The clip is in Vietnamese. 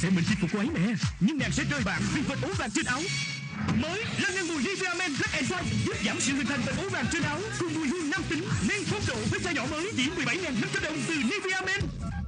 sẽ mình chinh phục cô ấy nè. Nhưng nàng sẽ rơi bạn vì vệt ố vàng trên áo. Mới là ngăn mùi Nivea Men Black and White giúp giảm sự hình thành vệt ố vàng trên áo cùng mùi hương nam tính nên phong độ với chai nhỏ mới chỉ 17.500 đồng từ Nivea Men.